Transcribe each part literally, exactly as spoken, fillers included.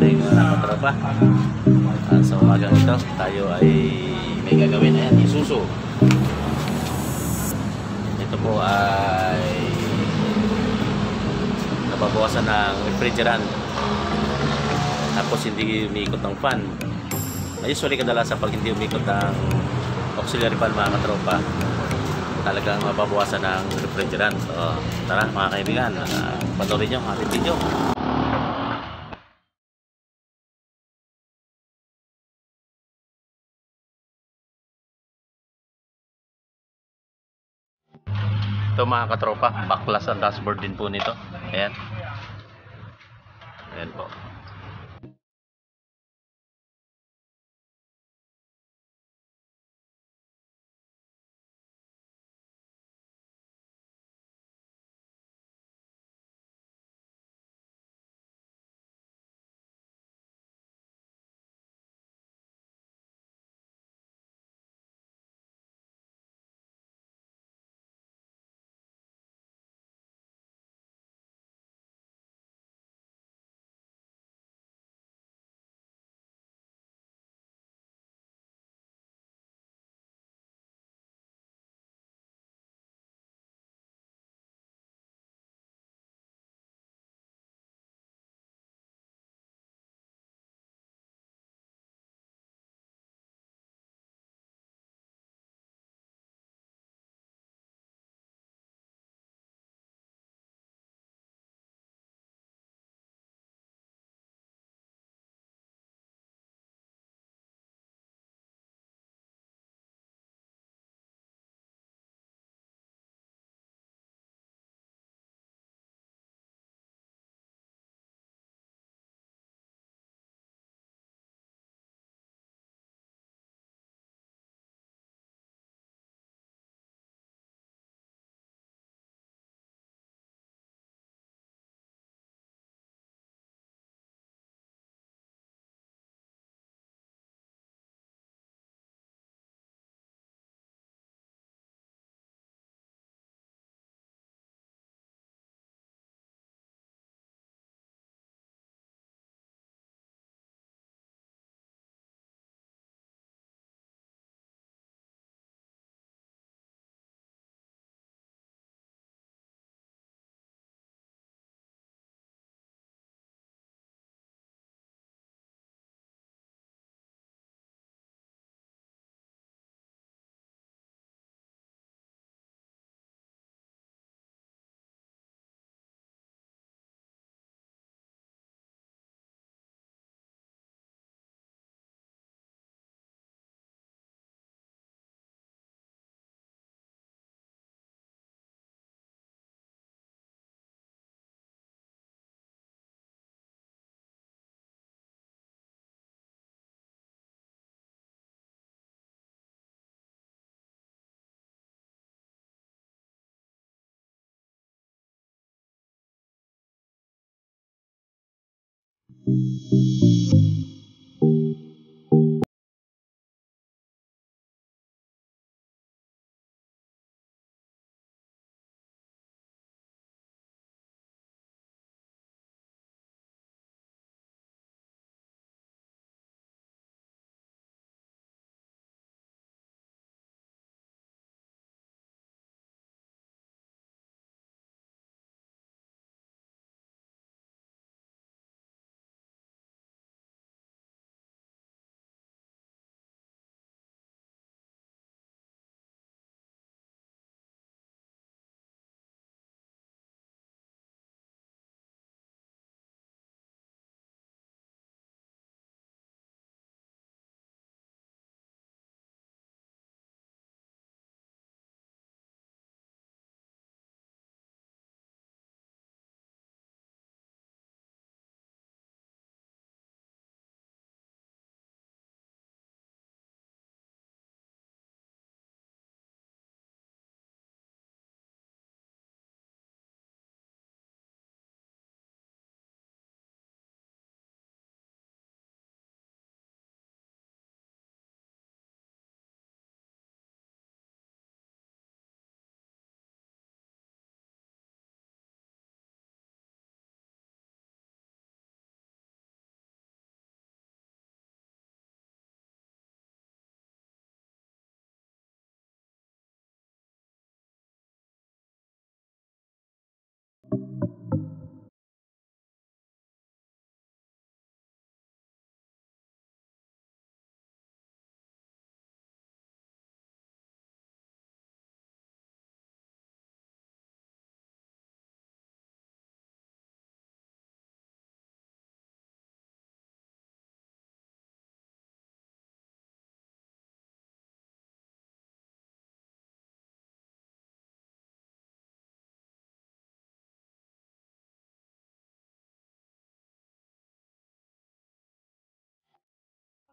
morning mga katropa. Uh, sa umagang ito, tayo ay may gagawin. Ayan, isuso. Ito po ay nababawasan ng refrigerant. Tapos hindi umiikot ng fan. Usually kadalasan pag hindi umiikot ng auxiliary fan mga katropa, talagang mababawasan ng refrigerant. So tara mga kaibigan, uh, panoorin nyo ang ating video. Ito mga katropa, backlash ang dashboard din po nito. Ayan. Ayan po.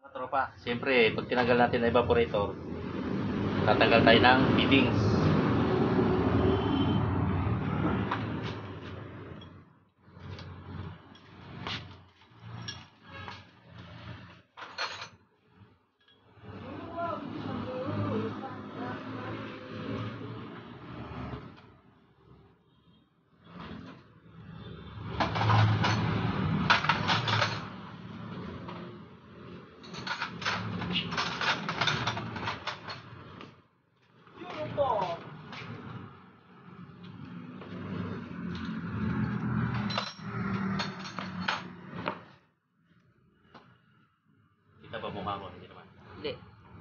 Tropa, siyempre, pag tinagal natin ang evaporator, tatanggal tayo ng fittings. Kita ba mukha ko? Hindi naman. Hindi.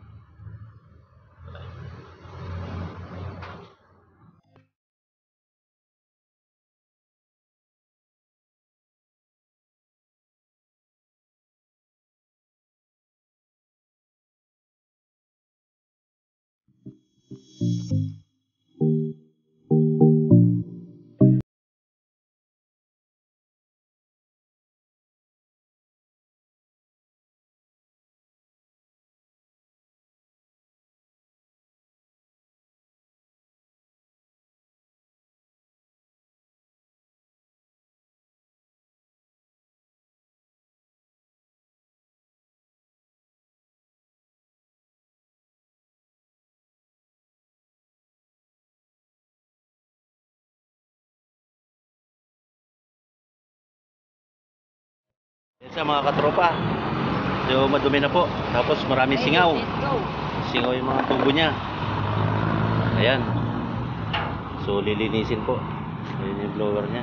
Yan siya mga katropa. So madumi na po. Tapos maraming singaw. Let's go. Singaw yung mga tubo niya. Ayan. So lilinisin po. Ayan yung blower niya.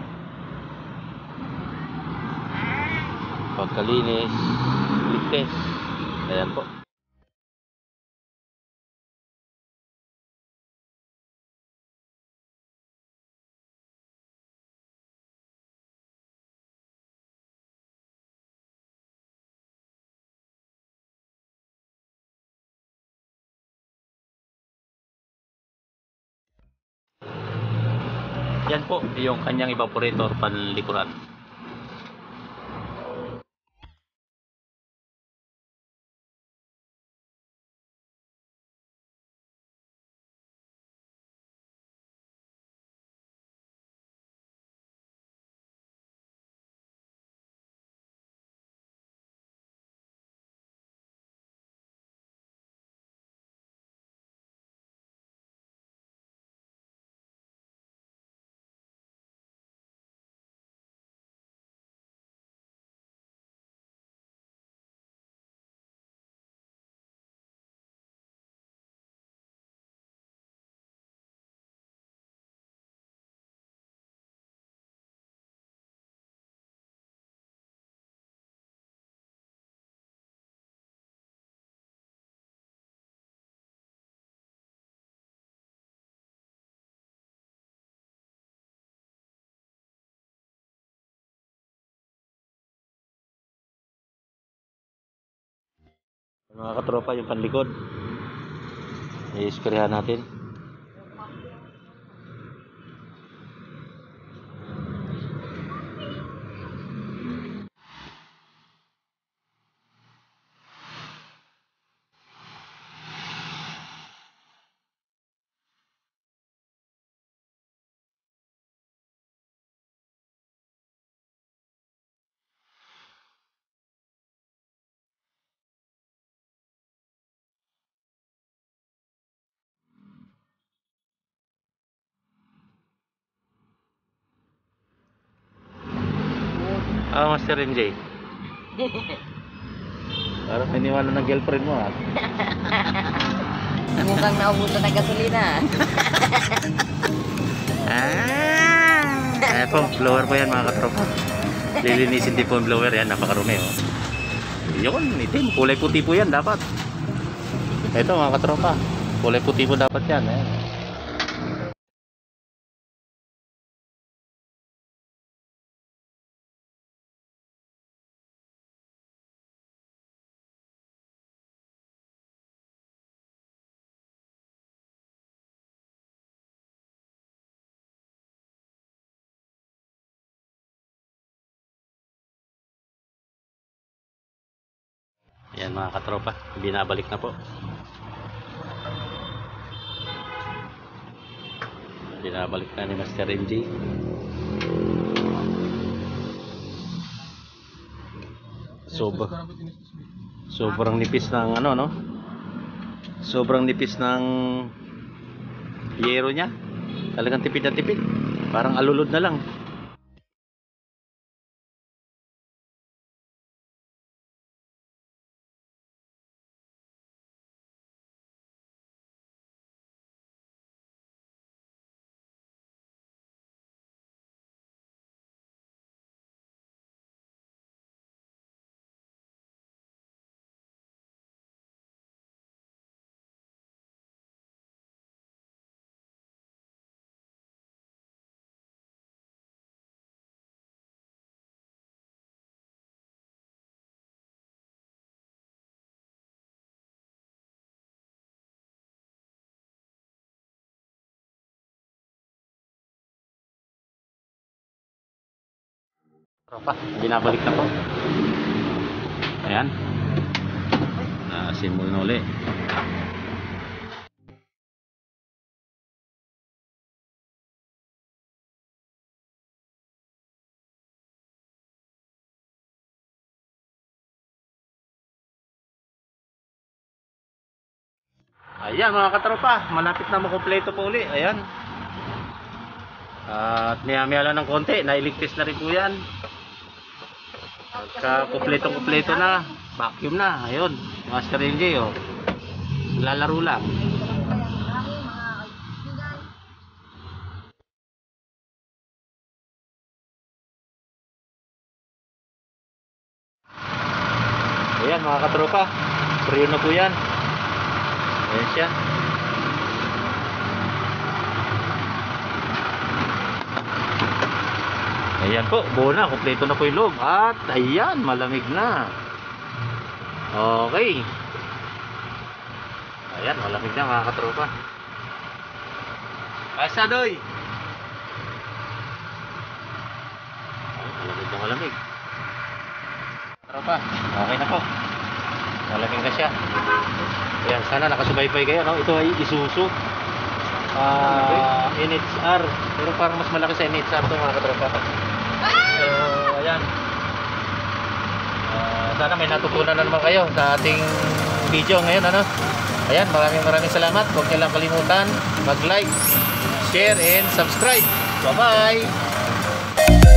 Pagkalinis, ligtes. Ayan po. Yan po yung kanyang evaporator panlikuran. Mga katropa yung panlikod. I-sprayan natin. Ah, Master M J. Parang naniwala ng girlfriend mo ah. Mukhang naubusan ng gasolina. Ah! Ayan po, blower po yan mga katropa. Lilinisin din po yung blower yan, napakarumi oh. Yun, itim, kulay puti po yan dapat. Ito mga katropa, kulay puti po dapat yan. Ayan. Ayan mga katropa, binabalik na po. Binabalik na ni Master M J. Sob sobrang nipis ng ano no? Sobrang nipis ng yero niya. Talagang tipid na tipid. Parang alulod na lang. Tropa, binabalik na po. Ayan. Naasin mo na uli. Ayan mga katropa, malapit na makumpleto po uli. Ayan. At maya-maya lang ng konti, nailigtis na rin po yan. Pagka kumpleto-kumpleto na, vacuum na. Ayun, Master M J oh. Lalaro lang. Ayan mga katropa, frio na po yan. Ayan siya. Ayan po, buo na, kumpleto na po yung loob. At ayan, malamig na. Okay. Ayan, malamig na mga katropa. Asa doy? Ay, malamig na malamig. Tropa, okay na po. Malamig na siya. Ayan, sana nakasubaybay kayo, no? Ito ay Isuzu uh, N H R. Pero parang mas malaki sa N H R ito mga katropa. So, ayan. Uh, sana may natutunan na naman kayo sa ating video ngayon, ano? Ayan, maraming maraming salamat. Huwag niyo lang kalimutan mag-like, share, and subscribe. Bye-bye!